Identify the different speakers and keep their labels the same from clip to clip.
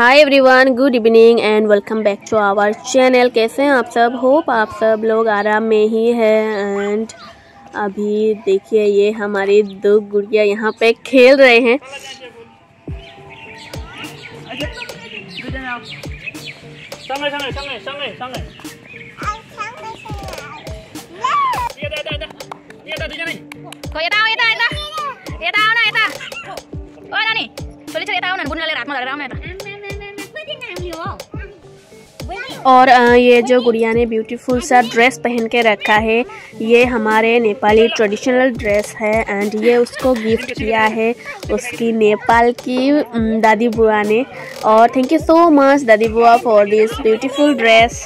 Speaker 1: Hi everyone, good evening and welcome back to our channel. कैसे हैं आप सब? Hope आप सब लोग आराम में ही हैं। एंड अभी देखिए ये हमारी दो गुड़िया यहाँ पे खेल रहे हैं। और ये जो गुड़िया ने ब्यूटीफुल सा ड्रेस पहन के रखा है, ये हमारे नेपाली ट्रेडिशनल ड्रेस है। एंड ये उसको गिफ्ट किया है उसकी नेपाल की दादी बुआ ने। और थैंक यू सो मच दादी बुआ for this beautiful dress.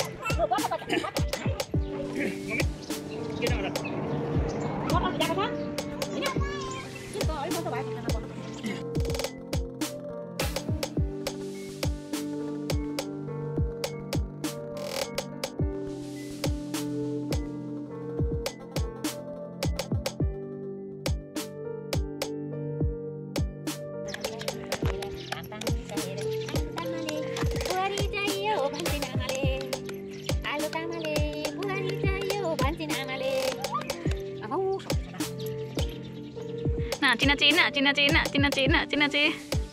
Speaker 1: Cina.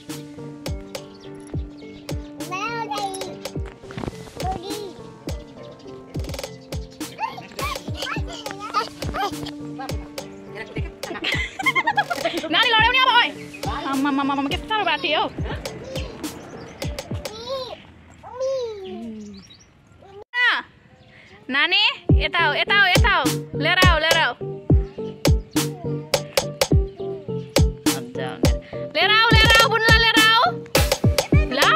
Speaker 1: Nani lo đeo nha bồi. Mà cái sao bà thiếu. Nani, etau. Lerau. Lerau, bunla lerau. Lah.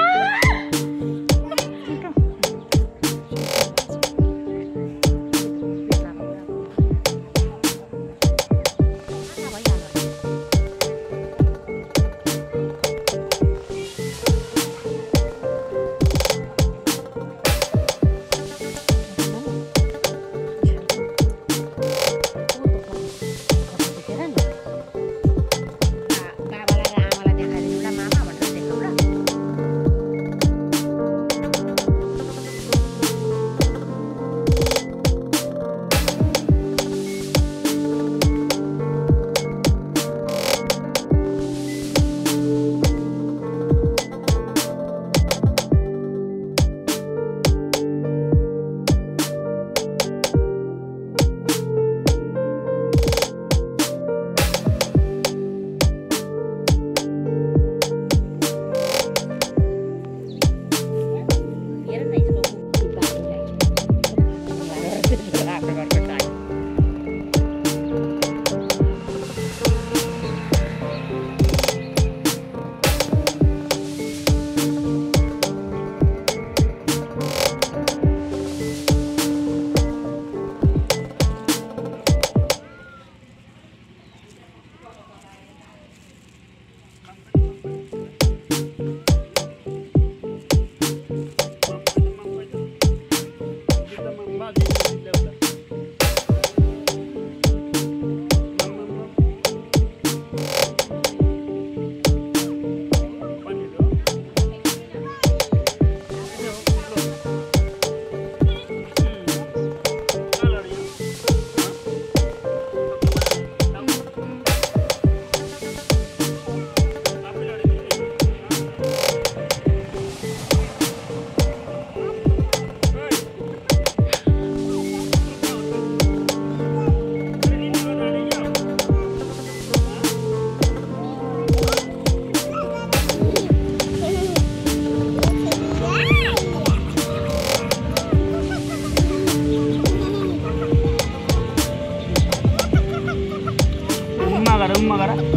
Speaker 2: Rumah gara.